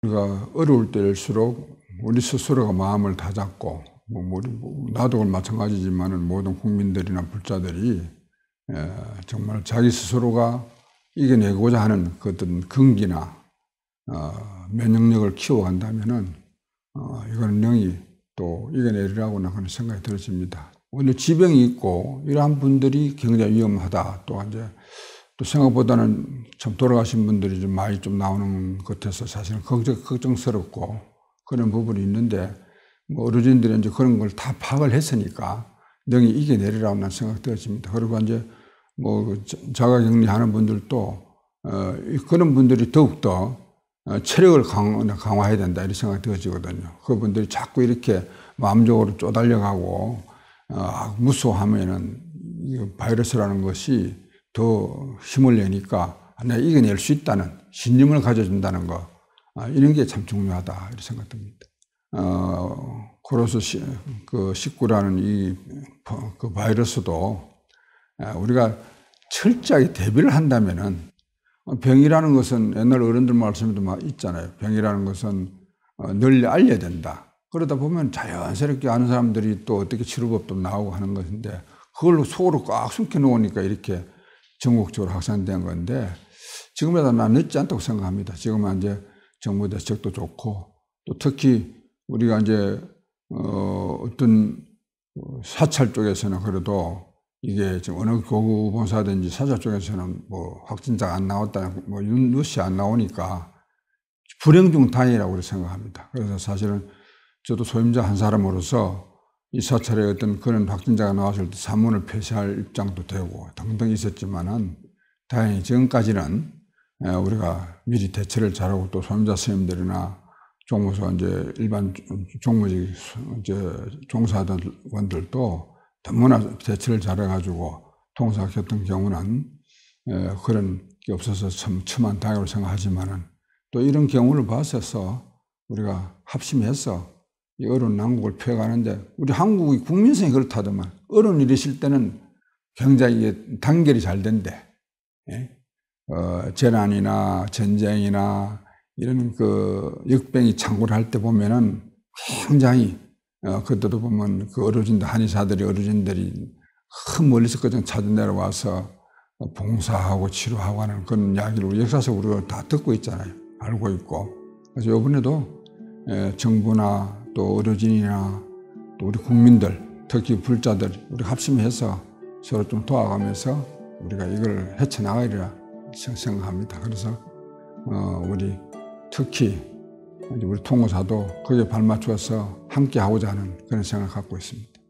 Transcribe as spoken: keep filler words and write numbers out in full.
우리가 어려울 때일수록 우리 스스로가 마음을 다잡고, 뭐 우리 나도 마찬가지지만은 모든 국민들이나 불자들이 정말 자기 스스로가 이겨내고자 하는 그 어떤 긍기나 어, 면역력을 키워간다면은 어, 이거는 능히 또 이겨내리라고 하는 생각이 들어집니다. 오히려 지병이 있고 이러한 분들이 굉장히 위험하다. 또 이제 또 생각보다는 참 돌아가신 분들이 좀 많이 좀 나오는 것 같아서 사실은 걱정, 걱정스럽고 그런 부분이 있는데, 뭐 어르신들이 이제 그런 걸 다 파악을 했으니까 능히 이겨내리라고 하는 생각이 들어집니다. 그리고 이제 뭐 자가격리하는 분들도 어, 그런 분들이 더욱더 체력을 강화, 강화해야 된다 이런 생각이 들어지거든요. 그분들이 자꾸 이렇게 마음적으로 쪼달려가고 어, 무서워하면은 바이러스라는 것이 더 힘을 내니까 내가 이겨낼 수 있다는 신념을 가져준다는 거, 아, 이런 게 참 중요하다 이런 생각됩니다. 어, 코로나 그 십구라는 이 그 바이러스도 우리가 철저하게 대비를 한다면은, 병이라는 것은 옛날 어른들 말씀에도 막 있잖아요. 병이라는 것은 널리 알려야 된다. 그러다 보면 자연스럽게 아는 사람들이 또 어떻게 치료법도 나오고 하는 것인데, 그걸로 속으로 꽉 숨겨 놓으니까 이렇게 전국적으로 확산된 건데, 지금보다 난 늦지 않다고 생각합니다. 지금은 이제 정부 대책도 좋고, 또 특히 우리가 이제 어 어떤 사찰 쪽에서는 그래도 이게 지금 어느 교구본사든지 사찰 쪽에서는 뭐 확진자가 안 나왔다, 뭐 뉴스 안 나오니까 불행 중 다행이라고 생각합니다. 그래서 사실은 저도 소임자 한 사람으로서 이 사찰에 어떤 그런 확진자가 나왔을 때 산문을 폐쇄할 입장도 되고 등등 있었지만은, 다행히 지금까지는 우리가 미리 대처를 잘하고, 또 소임자 스님들이나 종무소 이제 일반 종무직 이제 종사원들도 너무나 대처를 잘해가지고 통사했던 경우는 그런 게 없어서 참 첨한 다행으로 생각하지만은, 또 이런 경우를 봤어서 우리가 합심해서 이 어려운 난국을 펴가는데, 우리 한국이 국민성이 그렇다더만 어려운 일이 있을 때는 굉장히 단결이 잘 된대. 예? 어, 재난이나 전쟁이나 이런 그 역병이 창궐 할 때 보면은 굉장히 어, 그때도 보면 그 어르신들, 한의사들이 어르신들이 큰 멀리서 그냥 찾아 내려와서 봉사하고 치료하고 하는 그런 이야기를 우리 역사적으로 우리가 다 듣고 있잖아요. 알고 있고. 그래서 이번에도 정부나 또 어르신이나 또 우리 국민들, 특히 불자들, 우리 합심해서 서로 좀 도와가면서 우리가 이걸 헤쳐나가리라 생각합니다. 그래서 어, 우리 특히 우리 통호사도 거기에 발맞춰서 함께 하고자 하는 그런 생각을 갖고 있습니다.